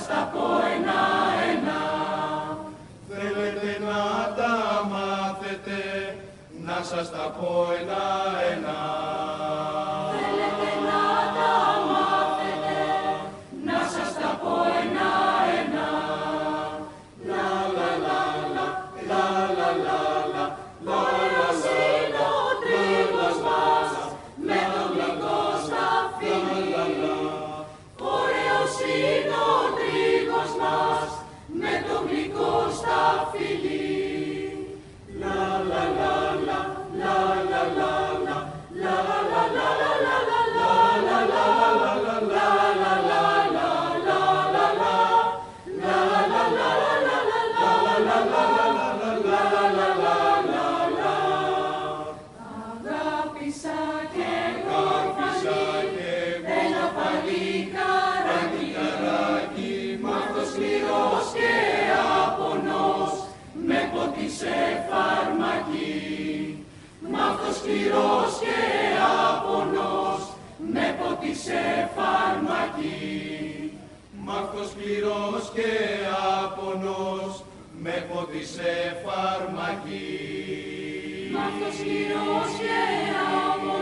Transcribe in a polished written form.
σας τα πω ένα-ένα. Θέλετε να τα μάθετε, να σας τα πω ένα-ένα. Θέλετε να τα μάθετε, να σας τα πω ένα-ένα. Λα λα λα λα, λα λα λα λα, ωραίος είναι ο τρίγος μας, με το γλυκό σταφύλι. Ωραίος είναι ο τρίγος μας, με το γλυκό σταφύλι. Λα λα λα λα, λα λα λα λα, λα λα λα λα λα λα, λα λα λα λα λα, λα λα λα λα, λα λα λα, λα λα λα λα λα, λα λα λα λα λα. Αγάπησα και εγώ ένα παλικαράκι, μ' αυτός σκληρός και άπονος, με ποτίσε φαρμακί. Μ' αυτός σκληρός και άπονος, με ποτίσε φαρμακί. Μ' αυτός σκληρός και άπονος, με ποτίσε φαρμακί. Μ' αυτός σκληρός και άπονος,